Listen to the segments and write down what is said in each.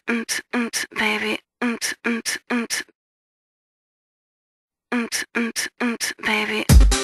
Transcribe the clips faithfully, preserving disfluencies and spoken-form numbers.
unt, unt, baby, unt, unt, unt, unt, unt, unt, baby.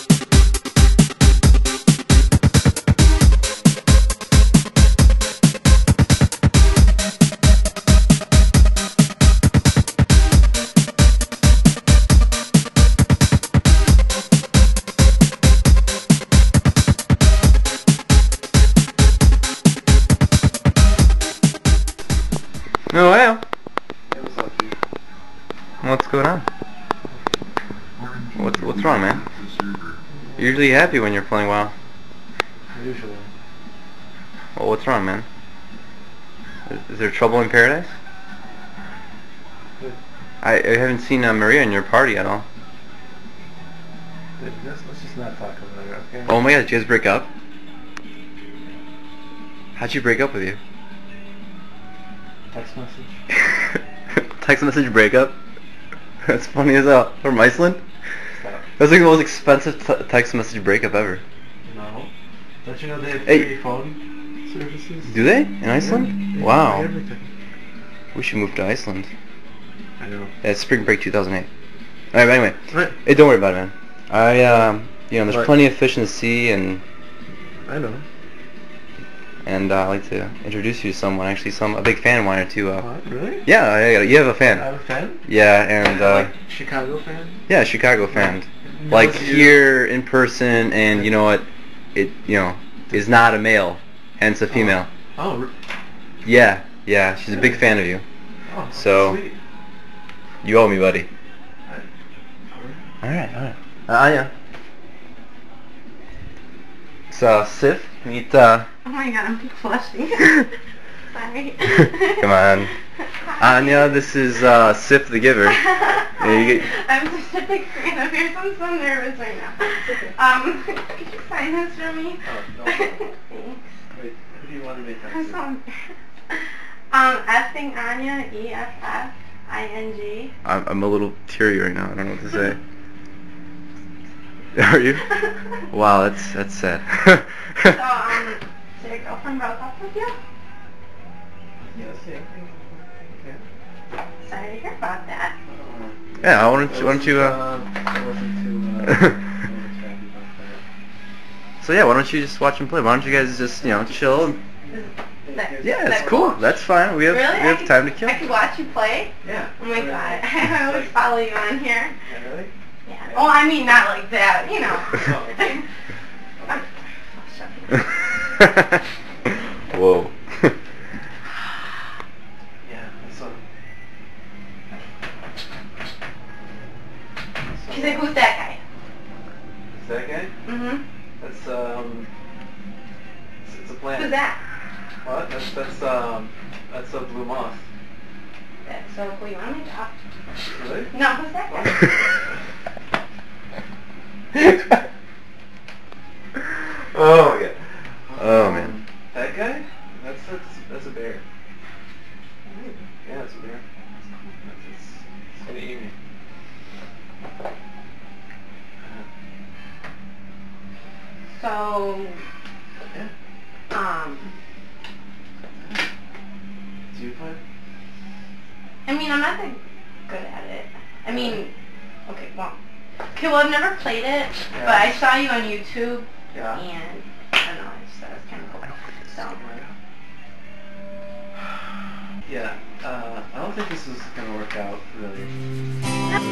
Oh, well. It was lucky. What's going on? What's what's wrong, man? You're usually happy when you're playing WoW. Usually. Well, what's wrong, man? Is, is there trouble in paradise? Good. I, I haven't seen uh, Maria in your party at all. Good. Let's, let's just not talk about it, okay? Oh my god, did you guys break up? How'd she break up with you? Text message. Text message breakup? That's funny as hell. From Iceland? Stop. That's like the most expensive t text message breakup ever. No. Don't you know they have Hey. free phone services? Do they? In Iceland? Yeah, Wow. everything. We should move to Iceland. I know. Yeah, it's spring break two thousand eight. Alright, but anyway. Right. Hey, don't worry about it, man. I, um, you know, there's What? plenty of fish in the sea, and I know. and uh, I'd like to introduce you to someone. Actually, some a big fan wanted to. Uh, What? Really? yeah, I, I, you have a I fan. have a fan? Yeah, and uh, like Chicago fan? yeah, Chicago fan. Knows Like you. here in person, and you know what? It you know is not a male, hence a female. Oh. re- Yeah, yeah, she's a big fan of you. Oh. So- Sweet. You owe me, buddy. I- All right, all right. Ah, uh, yeah. So, Sif, meet. Uh, Oh my god, I'm blushing. Sorry. Come on. Anya, this is uh, Sif the Giver. Yeah, you get- I'm such a big fan of yours. I'm so nervous right now. Um, could you sign this for me? Oh, no. Thanks. Wait, who do you want to make I'm that so embarrassed. Um, Effing Anya, E F F I N G. I'm, I'm a little teary right now. I don't know what to say. Are you? Wow, that's that's sad. So, um, did your girlfriend broke up with you? Yes, yeah. Yeah. Sorry to hear about that. Uh, Yeah, why don't you, why don't you uh, I wasn't too, uh, I wasn't too happy about that. so yeah, why don't you just watch and play? Why don't you guys just, you know, chill? Is that, Yeah, is it's that cool. That's fine. We have Really? we I have could- time to kill. I could watch you play? Yeah. Oh my Really. god, I always follow you on here. Yeah, really? Yeah. Oh, I mean not like that, you know. Oh, okay. I'm, oh, shut up. Whoa. Yeah, that's um. She's like, who's that guy? Is that guy? Mm-hmm. That's um. It's, it's a plant. Who's that? What? That's that's um. That's a blue moth. That's so cool. You want me to talk? Really? No, who's that guy? Oh yeah. Oh Um, man. That guy? That's that's that's a bear. Yeah, it's a bear. It's, it's, it's gonna eat me. So, Yeah. um, Do you play? I mean, I'm not that good at it. I mean, okay, well, okay, well, I've never played it, but I saw you on YouTube, Yeah. and I don't know, I just thought it was kind of cool. So, Yeah. Uh, I don't think this is gonna work out really.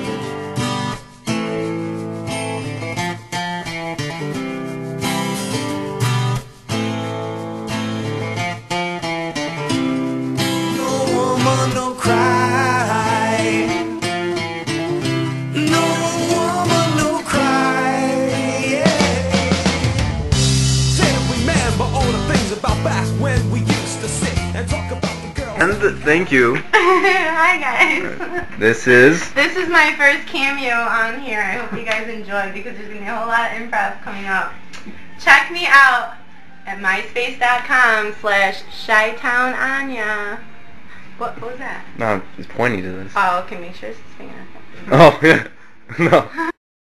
No woman, no cry. No woman, no cry. Yeah. Said we remember all the things about back when we used to sit and talk about the girls. And thank you. hi guys. This is. This is my first cameo on here. I hope you guys enjoy because there's going to be a whole lot of improv coming up. Check me out at myspace.com slash shytownanya. What, what was that? No, it's pointing to this. Oh, okay, make sure it's his finger. Oh yeah. No.